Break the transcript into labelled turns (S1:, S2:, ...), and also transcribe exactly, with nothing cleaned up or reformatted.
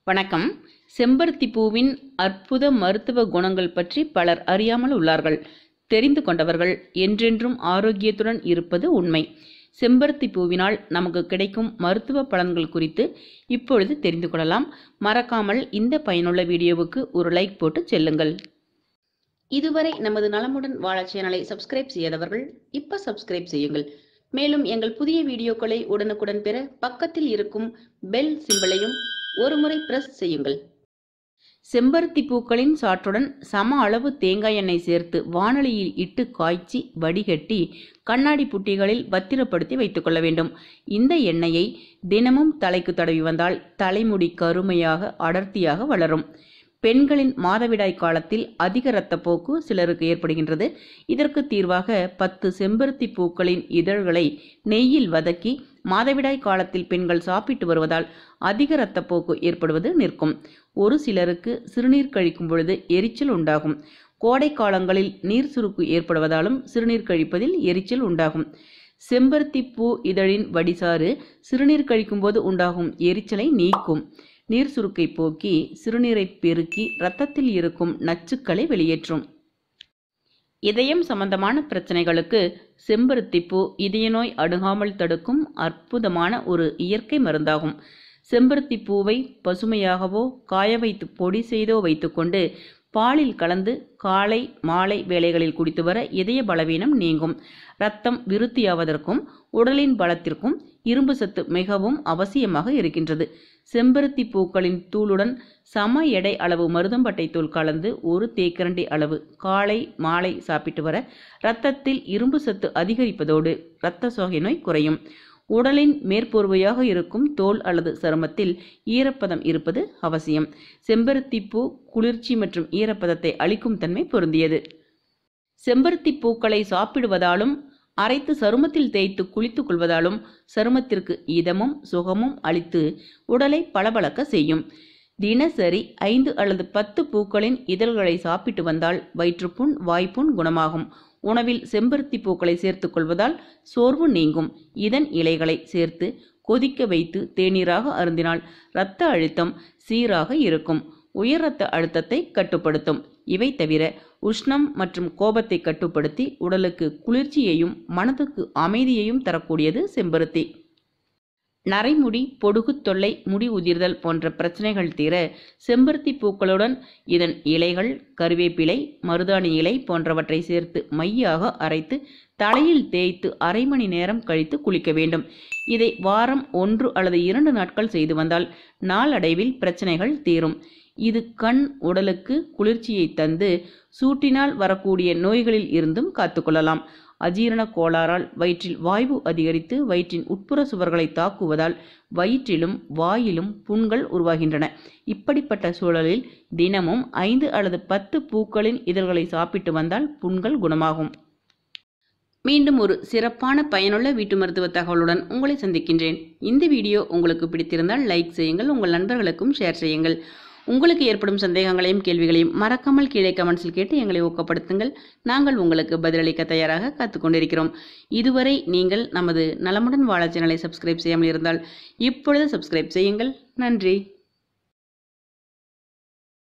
S1: வணக்கம். செம்பருத்தி பூவின் அற்புத மருத்துவ குணங்கள் பற்றி பலர் அறியாமல் உள்ளார்கள். தெரிந்து கொண்டவர்கள் என்றென்றும் ஆரோக்கியத்துடன் இருப்பது உண்மை. செம்பருத்தி பூவினால் நமக்கு கிடைக்கும் மருத்துவ பலன்கள் குறித்து இப்பொழுது தெரிந்து கொள்ளலாம். மறக்காமல் இந்த பயனுள்ள வீடியோவுக்கு ஒரு லைக் போட்டு செல்லுங்கள். இதுவரை நமது நலமுடன் வாழ சேனலை சப்ஸ்கிரைப் செய்யாதவர்கள் இப்ப சப்ஸ்கிரைப் செய்யுங்கள். மேலும் எங்கள் புதிய வீடியோக்களை உடனுக்குடன் பெற பக்கத்தில் இருக்கும் பெல் சிம்பலையும் ஒரு முறை பிரஸ் செய்யுங்கள். செம்பருத்தி பூக்களின் சாற்றுடன் சம அளவு தேங்காய் எண்ணெய் சேர்த்து வாணலியில் இட்டு காய்ச்சி வடிகட்டி கண்ணாடி புட்டிகளில் பத்திரப்படுத்தி வைத்துக் கொள்ள வேண்டும். இந்த எண்ணெயை தினமும் தலைக்கு தடவி வந்தால் தலைமுடி கருமையாக அடர்த்தியாக வளரும். பெண்களின் மாதவிடாய் காலத்தில் அதிக இரத்தப்போக்கு சிலருக்கு ஏற்படுகின்றது. இதற்கு தீர்வாக பத்து செம்பருத்தி பூக்களின் இதழ்களை நெய்யில் வதக்கி மாதவிடாய் காலத்தில் பெண்கள் சாப்பிட்டு வருவதால் அதிக இரத்தப்போக்கு ஏற்படுவது நிற்கும். ஒரு சிலருக்கு சிறுநீர் கழிக்கும் பொழுது எரிச்சல் உண்டாகும். கோடை காலங்களில் நீர் சுருக்கு ஏற்படுவதாலும் சிறுநீர் கழிப்பதில் எரிச்சல் உண்டாகும். செம்பருத்தி பூ இதழின் வடிசாறு சிறுநீர் கழிக்கும் போது உண்டாகும் எரிச்சலை நீக்கும். நீர் சுருக்கை போக்கி சிறுநீரை பெருக்கி இரத்தத்தில் இருக்கும் நச்சுக்களை வெளியேற்றும். இதயம் சம்பந்தமான பிரச்சனைகளுக்கு செம்பருத்தி பூ இதய நோய் அணுகாமல் தடுக்கும் அற்புதமான ஒரு இயற்கை மருந்தாகும். செம்பருத்தி பூவை பசுமையாகவோ காய வைத்து பொடி செய்தோ வைத்துக்கொண்டு பாலில் கலந்து காலை மாலை வேளைகளில் குடித்து வர இதய பலவீனம் நீங்கும். இரத்தம் விருத்தியாவதற்கும் உடலின் பலத்திற்கும் இரும்பு சத்து மிகவும் அவசியமாக இருக்கின்றது. செம்பருத்தி பூக்களின் தூளுடன் சம எடை அளவு மருதம்பட்டை தூள் கலந்து ஒரு தேக்கரண்டி அளவு காலை மாலை சாப்பிட்டு வர இரத்தத்தில் இரும்பு சத்து அதிகரிப்பதோடு இரத்த சோகை நோய் குறையும். உடலின் மேற்போர்வையாக இருக்கும் தோல் அல்லது சருமத்தில் ஈரப்பதம் இருப்பது அவசியம். செம்பருத்தி பூ குளிர்ச்சி மற்றும் ஈரப்பதத்தை அளிக்கும் தன்மை பொருந்தியது. செம்பருத்தி பூக்களை சாப்பிடுவதாலும் அரைத்து சருமத்தில் தேய்த்து குளித்துக் கொள்வதாலும் சருமத்திற்கு இதமும் சுகமும் அளித்து உடலை பளபளக்க செய்யும். தினசரி ஐந்து அல்லது பத்து பூக்களின் இதழ்களை சாப்பிட்டு வந்தால் வயிற்றுப்புண் வாய்ப்புண் குணமாகும். உணவில் செம்பருத்தி பூக்களை சேர்த்துக் கொள்வதால் சோர்வு நீங்கும். இதன் இலைகளை சேர்த்து கொதிக்க வைத்து தேநீராக அருந்தினால் இரத்த அழுத்தம் சீராக இருக்கும். உயர் இரத்த அழுத்தத்தை கட்டுப்படுத்தும். இவை தவிர உஷ்ணம் மற்றும் கோபத்தை கட்டுப்படுத்தி உடலுக்கு குளிர்ச்சியையும் மனதுக்கு அமைதியையும் தரக்கூடியது செம்பருத்தி. நரைமுடி பொடுகு தொல்லை முடி உதிர்தல் போன்ற பிரச்சனைகள் தீர செம்பருத்தி பூக்களுடன் இதன் இலைகள் கருவேப்பிலை மருதாணி இலை போன்றவற்றை சேர்த்து மையாக அரைத்து தலையில் தேய்த்து அரை மணி நேரம் கழித்து குளிக்க வேண்டும். இதை வாரம் ஒன்று அல்லது இரண்டு நாட்கள் செய்து வந்தால் நாளடைவில் பிரச்சனைகள் தீரும். இது கண் உடலுக்கு குளிர்ச்சியை தந்து சூட்டினால் வரக்கூடிய நோய்களில் இருந்தும் காத்துக்கொள்ளலாம். அஜீரண கோளாறால் வயிற்றில் வாய்வு அதிகரித்து வயிற்றின் உட்புற சுவர்களை தாக்குவதால் வயிற்றிலும் வாயிலும் புண்கள் உருவாகின்றன. இப்படிப்பட்ட சூழலில் தினமும் ஐந்து அல்லது பத்து பூக்களின் இதழ்களை சாப்பிட்டு வந்தால் புண்கள் குணமாகும். மீண்டும் ஒரு சிறப்பான பயனுள்ள வீட்டு மருத்துவ தகவலுடன் உங்களை சந்திக்கின்றேன். இந்த வீடியோ உங்களுக்கு பிடித்திருந்தால் லைக் செய்யுங்கள், உங்கள் நண்பர்களுக்கும் ஷேர் செய்யுங்கள். உங்களுக்கு ஏற்படும் சந்தேகங்களையும் கேள்விகளையும் மறக்காமல் கீழே கமெண்ட்ஸில் கேட்டு எங்களை ஊக்கப்படுத்துங்கள். நாங்கள் உங்களுக்கு பதிலளிக்க தயாராக காத்துக்கொண்டிருக்கிறோம். இதுவரை நீங்கள் நமது நலமுடன் வாழ சேனலை சப்ஸ்கிரைப் செய்யாமல் இருந்தால் இப்பொழுது சப்ஸ்கிரைப் செய்யுங்கள். நன்றி.